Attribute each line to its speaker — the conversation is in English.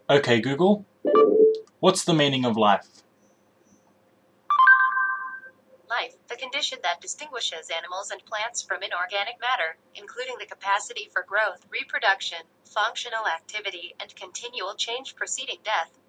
Speaker 1: Okay, Google, what's the meaning of life?
Speaker 2: Life, the condition that distinguishes animals and plants from inorganic matter, including the capacity for growth, reproduction, functional activity, and continual change preceding death.